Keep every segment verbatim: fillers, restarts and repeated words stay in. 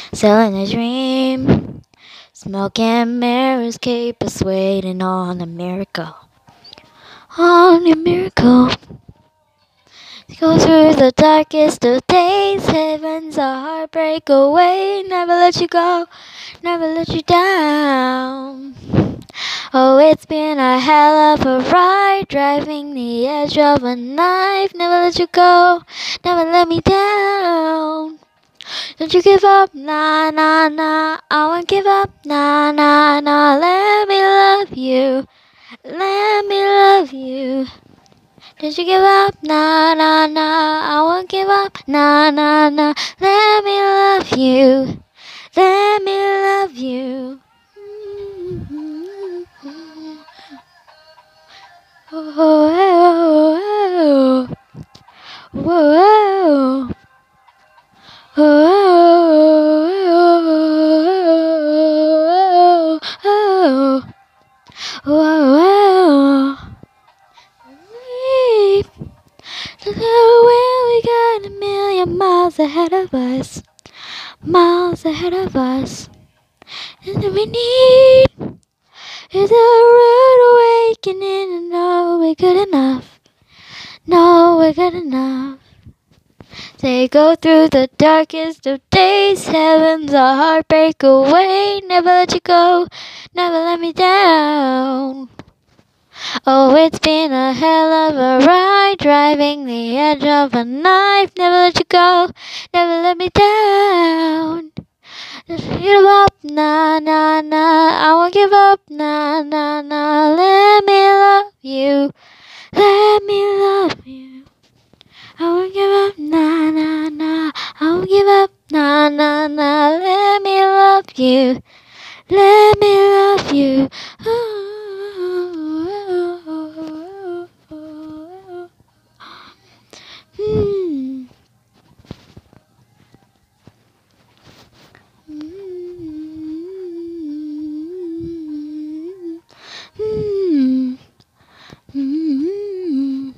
selling a dream. Smoke and mirrors keep us waiting on a miracle. On a miracle. Go through the darkest of days. Heaven's a heartbreak away. Never let you go, never let you down. Oh, it's been a hell of a ride, driving the edge of a knife. Never let you go, never let me down. Don't you give up, nah, nah, nah. I won't give up, nah, nah, nah. Let me love you, let me love you. Don't you give up, nah, nah, nah. I won't give up, nah, nah, nah. Let me love you, let me love you. Whoa, whoa, whoa, whoa, whoa. We got a million miles ahead of us, miles ahead of us, and all we need is a rude awakening. And know we're good enough, know we're good enough. They go through the darkest of days. Heaven's a heartbreak away. Never let you go, never let me down. Oh, it's been a hell of a ride, driving the edge of a knife. Never let you go, never let me down. Just give up, nah, nah, nah. I won't give up, nah, nah, nah. Let me love you, let me love you. I won't give up, nah, nah, nah. I won't give up, nah, nah, nah. Let me love you, let me love you. Hmm. Hmm. Hmm.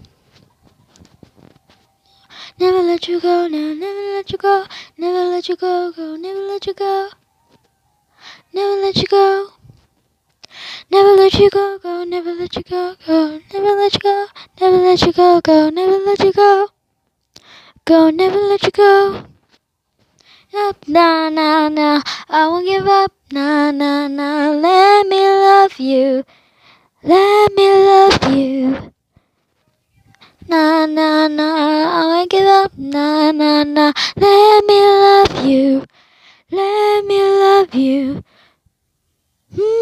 Never let you go now, never let you go, never let you go, go, never let you go, never let you go, never let you go, go, never let you go, go, never let you go, never let you go, go, never let you go, go, never let you go. Up, nah, nah, nah, I won't give up, nah, nah, nah. Let me love you, let me love you. Nah, nah, nah, I won't give up, nah, nah, nah. Let me love you, let me love you. Hmm.